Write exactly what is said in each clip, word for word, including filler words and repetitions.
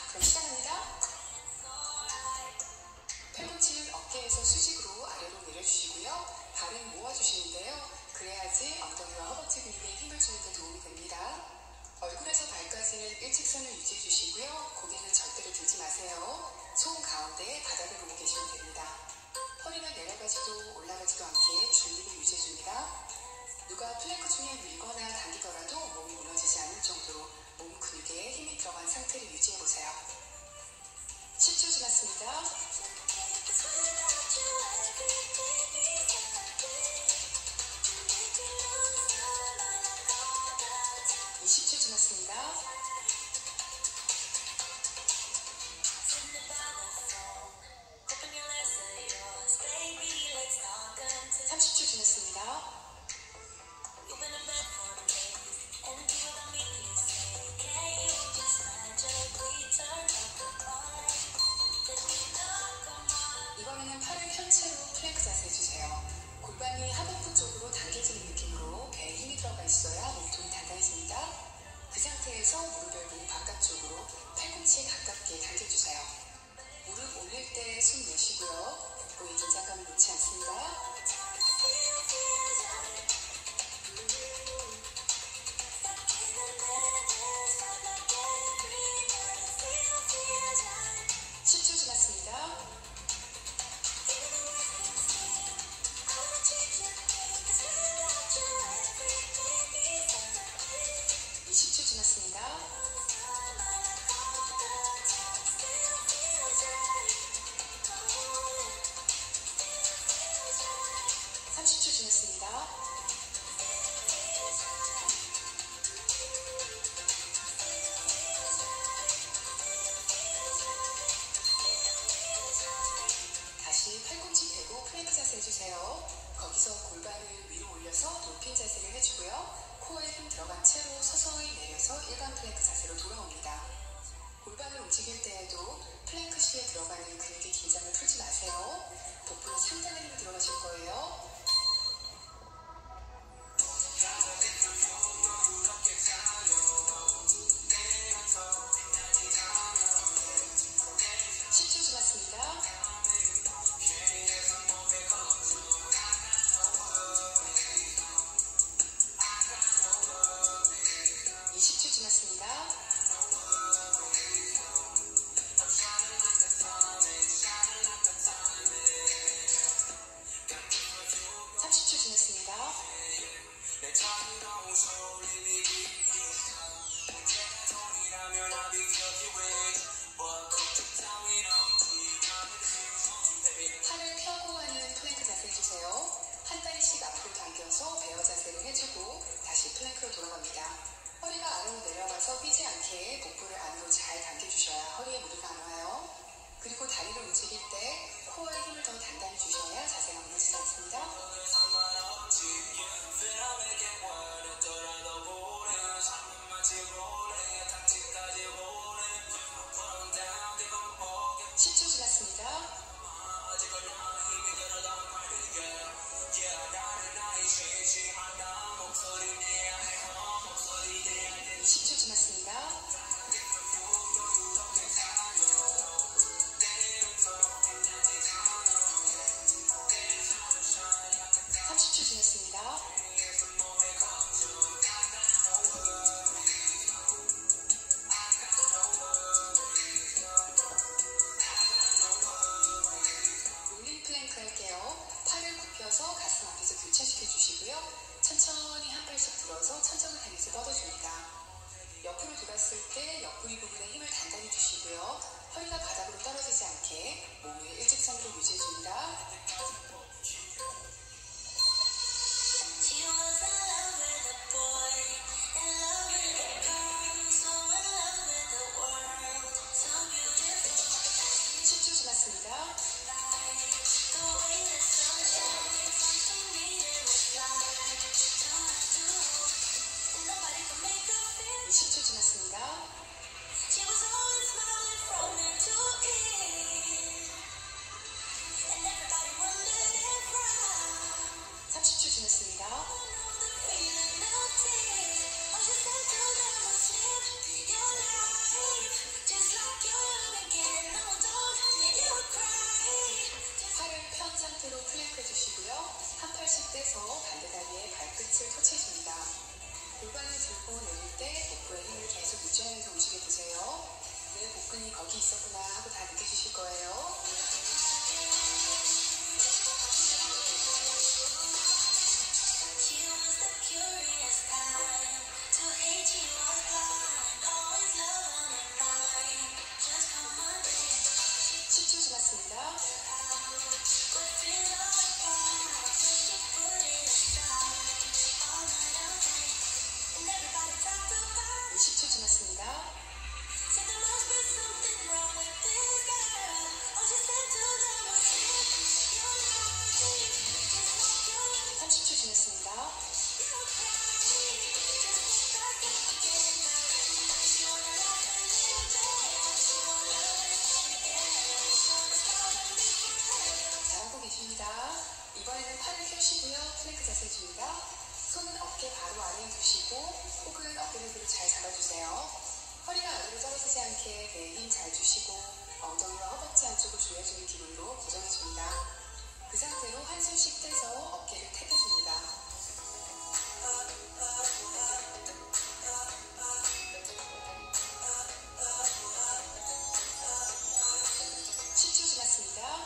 그럼 시작합니다. 팔꿈치는 어깨에서 수직으로 아래로 내려주시고요. 발은 모아주시는데요. 그래야지 엉덩이와 허벅지 근육에 힘을 주는 데 도움이 됩니다. 얼굴에서 발까지는 일직선을 유지해 주시고요. 고개는 절대로 들지 마세요. 손 가운데에 바닥을 보고 계시면 됩니다. 허리가 내려가지도 올라가지도 않게 중립을 유지해 줍니다. 누가 플랭크 중에 밀거나 당기더라도 몸이 무너지지 않을 정도로 몸 근육에 힘이 들어간 상태를 유지해 보세요. 십 초 지났습니다. 이십 초 지났습니다. 삼십 초 지났습니다. 이번에는 팔을 펼채로 플랭크 자세 해주세요. 골반이 하복부 쪽으로 당겨지는 느낌으로 배에 힘이 들어가 있어야 몸통이 단단해집니다. 그 상태에서 무릎을 몸 바깥쪽으로 팔꿈치에 가깝게 당겨주세요. 무릎 올릴 때 숨 내쉬고요. 복부의 긴장감을 놓지 않습니다. 십 초 지났습니다. 이십 초 지났습니다. 삼십 초 지났습니다. 다시 팔꿈치 대고 플랭크 자세 해주세요. 거기서 골반을 위로 올려서 높인 자세를 해주고요. 코어에 힘 들어간 채로 서서히 내려서 일반 플랭크 자세로 돌아옵니다. 골반을 움직일 때에도 플랭크 시에 들어가는 근육의 긴장을 풀지 마세요. 복부에 상당한 힘이 들어가실 거예요. 십 초 지났습니다. 이십 초 지났습니다. 삼십 초 지났습니다. 팔을 펴고 하는 플랭크 자세 해주세요. 한 다리씩 앞으로 당겨서 베어 자세를 해주고 다시 플랭크로 돌아갑니다. 허리가 아래로 내려가서 휘지 않게 복부를 안으로 잘 당겨주셔야 허리에 무리가 안 와요. 그리고 다리를 움직일 때 코어에 힘을 더 단단히 주셔야 자세가 무너지지 않습니다. 십 초 지났습니다. 이십 초 지났습니다. 삼십 초 지났습니다. 롤링 플랭크 할게요. 팔을 굽혀서 가슴 앞에서 교차시켜 주시고요. 천천히 한 발씩 들어서 천정을 향해서 뻗어줍니다. 옆으로 돌았을 때 옆구리 부분에 힘을 단단히 주시고요. 허리가 바닥으로 떨어지지 않게 몸을 일직선으로 유지해줍니다. 십 초 지났습니다. 이십 초 지났습니다. 삼십 초 지났습니다. Just like your 복근이 거기 있었구나 하고 다 느껴주실 거예요. 십 초 지났습니다. 이십 초 지났습니다. 삼십 초 지났습니다. 잘하고 계십니다. 이번에는 팔을 펴시고요. 플랭크 자세 해줍니다. 손은 어깨 바로 아래에 두시고 혹은 어깨를 잘 잡아주세요. 허리가 아래로 떨어지지 않게 내 힘 잘 주시고 엉덩이와 허벅지 안쪽을 조여주는 기분으로 고정해줍니다. 그 상태로 한숨씩 떼서 어깨를 택해줍니다. 십 초 지났습니다.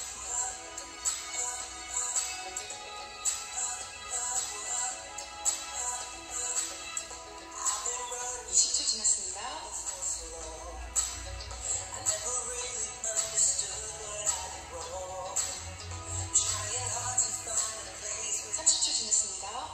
이십 초 지났습니다. 삼십 초 지났습니다.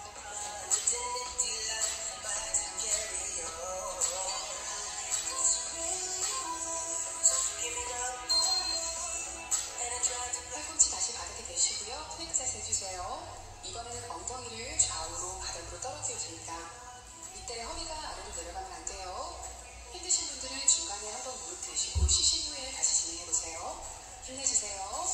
팔꿈치 다시 바닥에 대시고요. 플랭크 자세 해주세요. 이번에는 엉덩이를 좌우로 바닥으로 떨어뜨려 줍니다. 이때 허리가 아래로 내려가면 안 돼요. 힘드신 분들은 중간에 한번 무릎 대시고 쉬신 후에 다시 진행해보세요. 힘내주세요.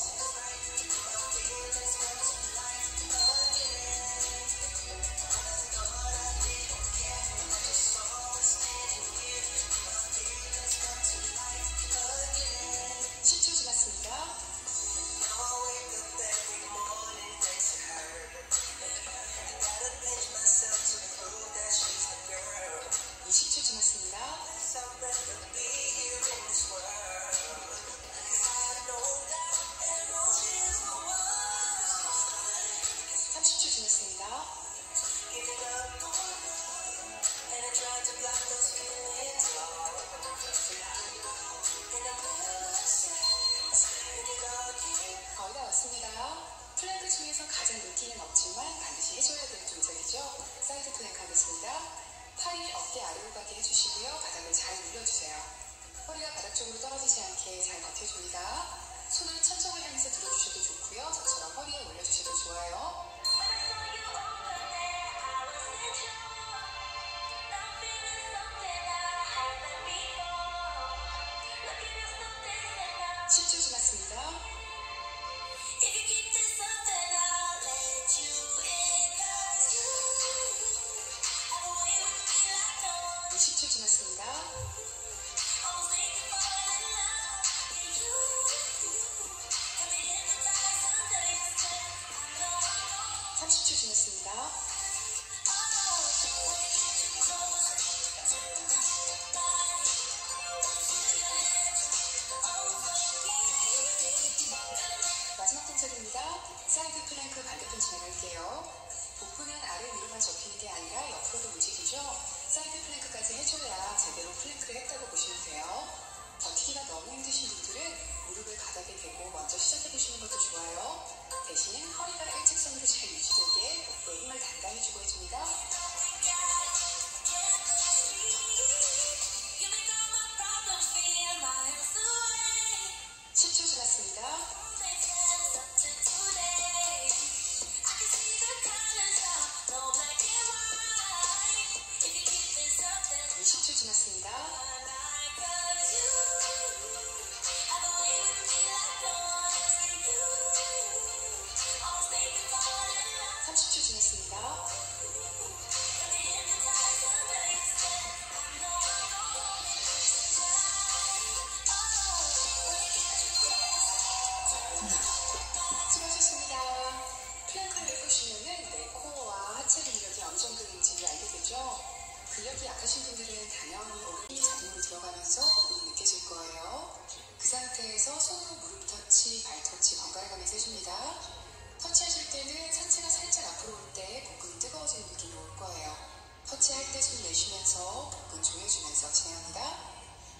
십 초 지났습니다. 이십 초 지났습니다. 삼십 초 지났습니다. 거의 다 왔습니다. 플랭크 중에서 가장 느끼는 없지만 반드시 해줘야 될 동작이죠. 사이드 플랭크 하겠습니다. 팔이 어깨 아래로 가게 해주시고요. 바닥을 잘 눌러주세요. 허리가 바닥 쪽으로 떨어지지 않게 잘 버텨줍니다. 손을 천정을 향해서 들어주셔도 좋고요. 저처럼 허리에 올려주셔도 좋아요. 십 초 지났습니다. 이십 초 지났습니다. 삼십 초 지났습니다. 마지막 동작입니다. 사이드 플랭크 반대편 진행할게요. 복부는 아래 위로만 접히는 게 아니라 옆으로도 움직이죠. 사이드 플랭크까지 해줘야 제대로 플랭크를 했다고 보시면 돼요. 버티기가 너무 힘드신 분들은 무릎을 바닥에 대고 먼저 시작해보시는 것도 좋아요. 대신 허리가 일직선으로 잘 유지되게 복부에 힘을 단단히 주고 해줍니다. 십 초 지났습니다. 이십 초 지났습니다. 삼십 초 지났습니다. 수고하셨습니다. 플랭크를 해보시면은 내 코어와 하체 근력이 어느 정도인지 알게 되죠. 근력이 약하신 분들은 당연히 오른이 자동으로 들어가면서 복근이 느껴집니다. 때는 상체가 살짝 앞으로 올 때 복근이 뜨거워지는 느낌이 올 거예요. 터치할 때 숨 내쉬면서 복근 조여주면서 진행합니다.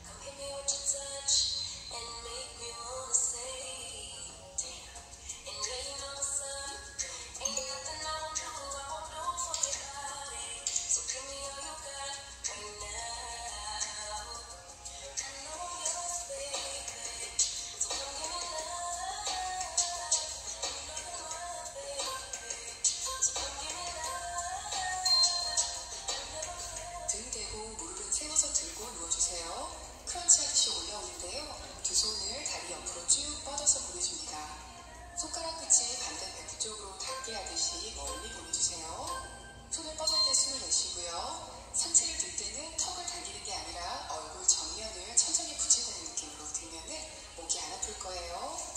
등 대고 무릎은 세워서 들고 누워주세요. 크런치 하듯이 올라오는데요. 두 손을 다리 옆으로 쭉 뻗어서 보내줍니다. 손가락 끝이 반대 배꼽 쪽으로 닿게 하듯이 멀리 보내주세요. 손을 뻗을 때 숨을 내쉬고요. 상체를 들 때는 턱을 당기는 게 아니라 얼굴 정면을 천천히 붙인다는 느낌으로 들면은 목이 안 아플 거예요.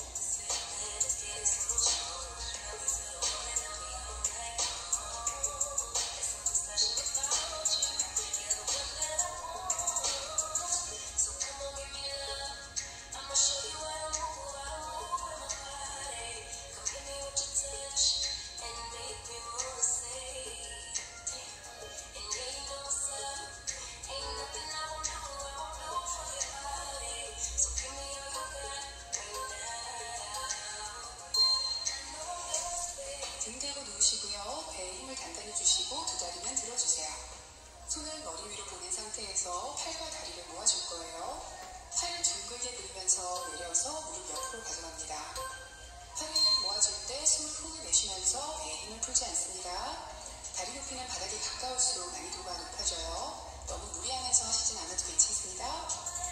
등 대고 누우시고요. 배에 힘을 단단히 주시고 두 다리는 들어주세요. 손은 머리 위로 보낸 상태에서 팔과 다리를 모아줄 거예요. 팔을 둥글게 그리면서 내려서 무릎 옆으로 가져갑니다. 팔을 모아줄 때 숨을 후 내쉬면서 배에 힘을 풀지 않습니다. 다리 높이는 바닥에 가까울수록 난이도가 높아져요. 너무 무리하면서 하시진 않아도 괜찮습니다.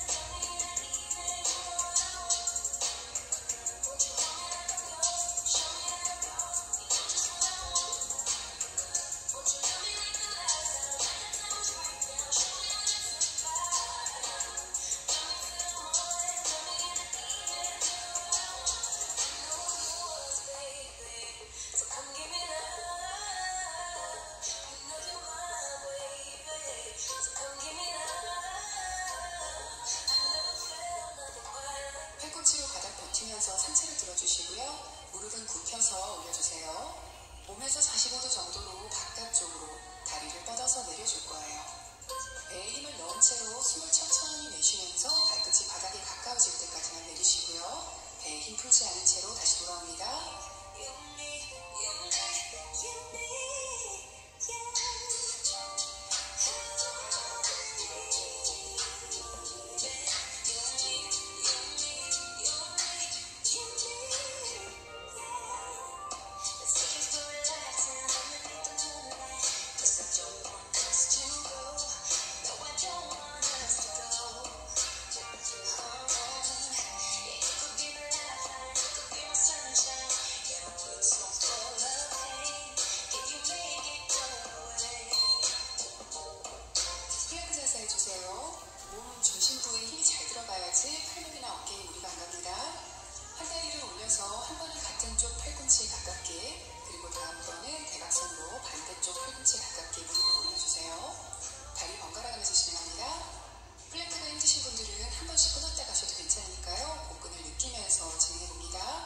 팔꿈치로 바닥 버티면서 상체를 들어주시고요. 무릎은 굽혀서 올려주세요. 몸에서 사십오 도 정도로 바깥쪽으로 다리를 뻗어서 내려줄 거예요. 배에 힘을 넣은 채로 숨을 천천히 내쉬면서 발끝이 바닥에 가까워질 때까지만 내리시고요. 배에 힘 풀지 않은 채로 다시 돌아옵니다. 해주세요. 몸 중심부에 힘이 잘 들어가야지 팔목이나 어깨에 무리가 안 갑니다. 한 다리를 올려서 한 번은 같은 쪽 팔꿈치에 가깝게, 그리고 다음번은 대각선으로 반대쪽 팔꿈치에 가깝게 무릎을 올려주세요. 다리 번갈아 가면서 진행합니다. 플랭크가 힘드신 분들은 한 번씩 끊었다 가셔도 괜찮으니까요. 복근을 느끼면서 진행해봅니다.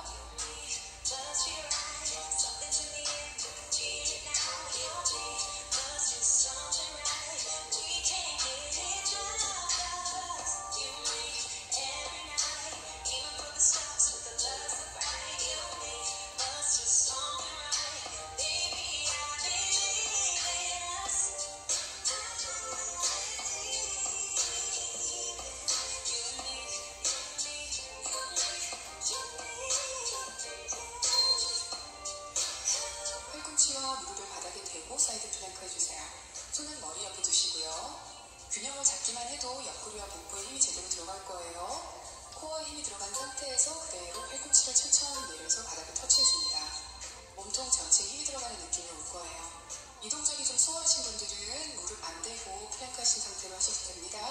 팔꿈치와 무릎을 바닥에 대고 사이드 플랭크 해주세요. 손은 머리 옆에 두시고요. 균형을 잡기만 해도 옆구리와 복부에 힘이 제대로 들어갈 거예요. 코어에 힘이 들어간 상태에서 그대로 팔꿈치를 천천히 내려서 바닥을 터치해줍니다. 몸통 전체에 힘이 들어가는 느낌이 올 거예요. 이 동작이 좀 수월하신 분들은 무릎 안 대고 플랭크 하신 상태로 하셔도 됩니다.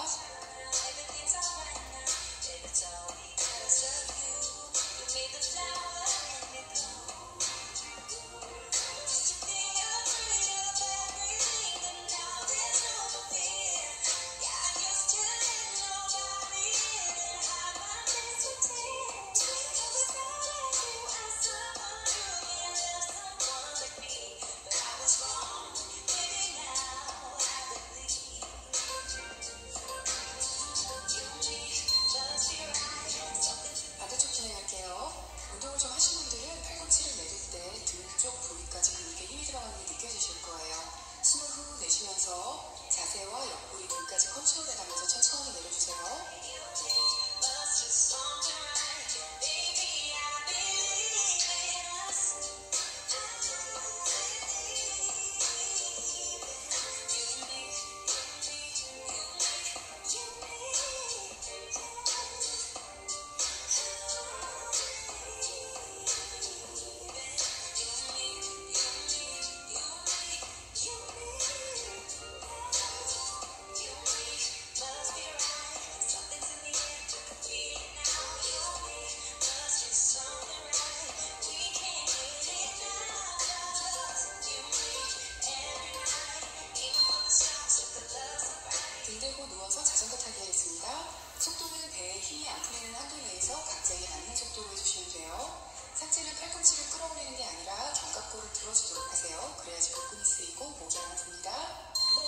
이어서 자전거 타기 하겠습니다. 속도는 배에 힘이 안 풀리는 한도 내에서 각자에게 맞는 속도로 해주시면 돼요. 상체는 팔꿈치를 끌어올리는 게 아니라 견갑골을 들어주도록 하세요. 그래야지 복근이 쓰이고 목이 안 아픕니다.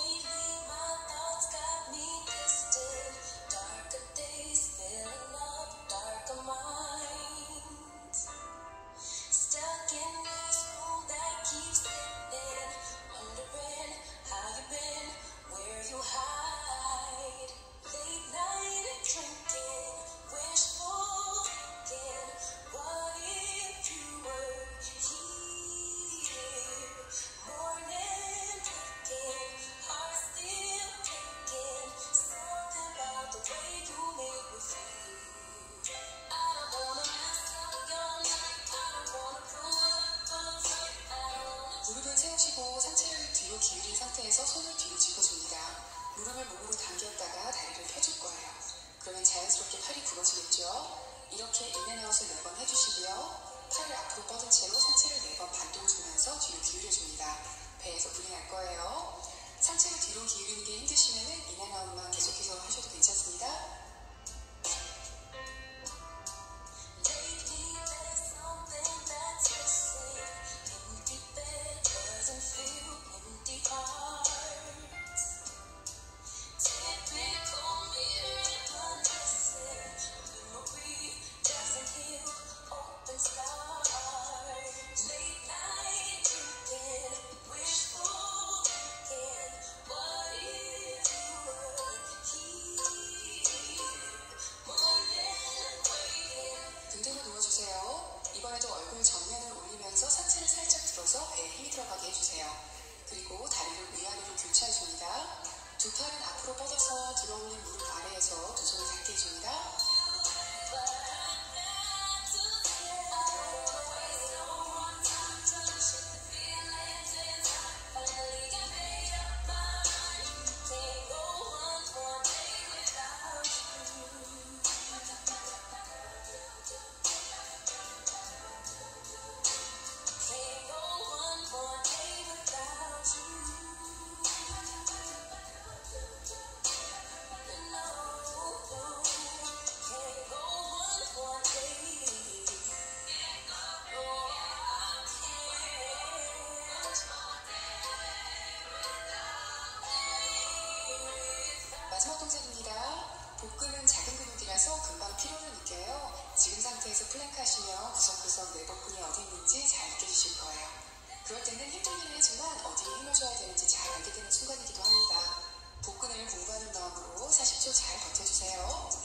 무릎은 세우시고 상체를 뒤로 기울인 상태에서 손을 뒤로 짚어줍니다. 무릎을 몸으로 당겼다가 다리를 펴줄 거예요. 그러면 자연스럽게 팔이 굽어지겠죠? 이렇게 인앤아웃을 네 번 해주시고요. 팔을 앞으로 뻗은 채로 상체를 네 번 반동 주면서 뒤로 기울여줍니다. 배에서 불이 날 거예요. 상체를 뒤로 기울이는 게 힘드시면 인앤아웃만 계속해서 하셔도 괜찮습니다. 이번에도 얼굴 전면을 올리면서 상체를 살짝 들어서 배에 힘이 들어가게 해주세요. 그리고 다리를 위아래로 교차해줍니다. 두 팔은 앞으로 뻗어서 들어올린 무릎 아래에서 두 손을 닿게 해줍니다. 마지막 동작입니다. 복근은 작은 근육이라서 금방 피로를 느껴요. 지금 상태에서 플랭크 하시면 구석구석 내 복근이 어디 있는지 잘 느껴지실 거예요. 그럴 때는 힘들기는 하지만 어디에 힘을 줘야 되는지 잘 알게 되는 순간이기도 합니다. 복근을 공부하는 마음으로 사십 초 잘 버텨주세요.